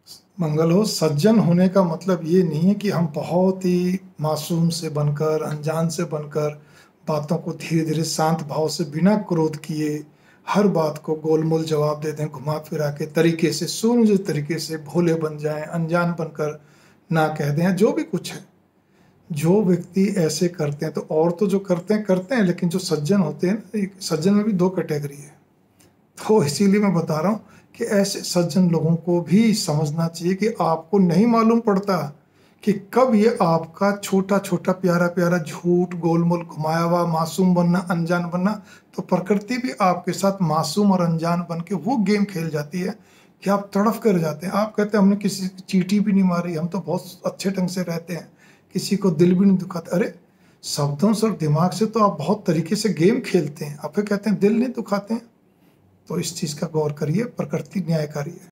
मंगल हो। सज्जन होने का मतलब ये नहीं है कि हम बहुत ही मासूम से बनकर, अनजान से बनकर, बातों को धीरे धीरे शांत भाव से बिना क्रोध किए हर बात को गोलमोल जवाब दे दें, घुमा फिरा के तरीके से, शून्य तरीके से भोले बन जाएं, अनजान बनकर ना कह दें, जो भी कुछ है। जो व्यक्ति ऐसे करते हैं, तो और तो जो करते हैं, लेकिन जो सज्जन होते हैं ना, सज्जन में भी दो कैटेगरी है। तो इसीलिए मैं बता रहा हूँ कि ऐसे सज्जन लोगों को भी समझना चाहिए कि आपको नहीं मालूम पड़ता कि कब ये आपका छोटा छोटा प्यारा प्यारा झूठ, गोलमोल घुमाया हुआ मासूम बनना, अनजान बनना, तो प्रकृति भी आपके साथ मासूम और अनजान बन के वो गेम खेल जाती है कि आप तड़फ कर जाते हैं। आप कहते हैं हमने किसी की चींटी भी नहीं मारी, हम तो बहुत अच्छे ढंग से रहते हैं, किसी को दिल भी नहीं दुखाते। अरे शब्दों से और दिमाग से तो आप बहुत तरीके से गेम खेलते हैं, आप फिर कहते हैं दिल नहीं दुखाते हैं। तो इस चीज का गौर करिए, प्रकृति न्यायकारी है।